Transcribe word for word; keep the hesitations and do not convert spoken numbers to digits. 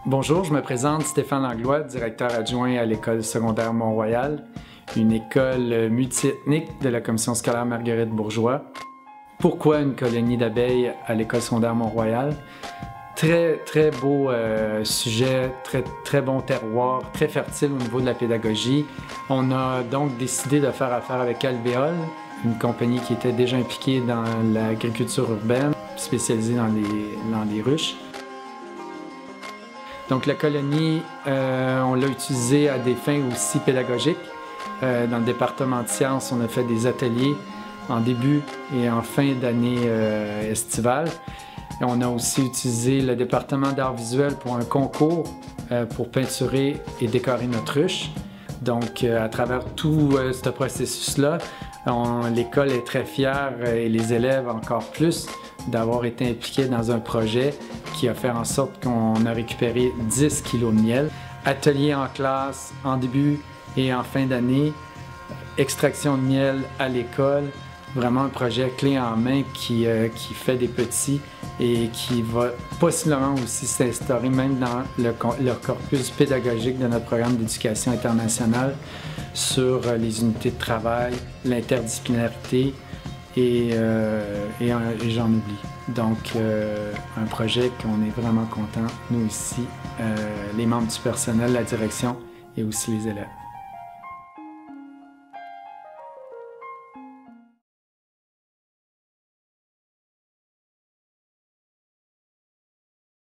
Bonjour, je me présente Stéphane Langlois, directeur adjoint à l'École secondaire Mont-Royal, une école multiethnique de la Commission scolaire Marguerite Bourgeois. Pourquoi une colonie d'abeilles à l'École secondaire Mont-Royal? Très, très beau euh, sujet, très, très bon terroir, très fertile au niveau de la pédagogie. On a donc décidé de faire affaire avec Alvéole, une compagnie qui était déjà impliquée dans l'agriculture urbaine, spécialisée dans les, dans les ruches. Donc la colonie, euh, on l'a utilisée à des fins aussi pédagogiques. Euh, dans le département de sciences, on a fait des ateliers en début et en fin d'année euh, estivale. Et on a aussi utilisé le département d'art visuel pour un concours euh, pour peinturer et décorer notre ruche. Donc euh, à travers tout euh, ce processus-là, l'école est très fière et les élèves encore plus d'avoir été impliqués dans un projet qui a fait en sorte qu'on a récupéré dix kilos de miel. Atelier en classe en début et en fin d'année, extraction de miel à l'école, vraiment un projet clé en main qui, euh, qui fait des petits et qui va possiblement aussi s'instaurer même dans le, le corpus pédagogique de notre programme d'éducation internationale sur les unités de travail, l'interdisciplinarité et, euh, et, et j'en oublie. Donc, euh, un projet qu'on est vraiment content, nous ici, euh, les membres du personnel, la direction et aussi les élèves.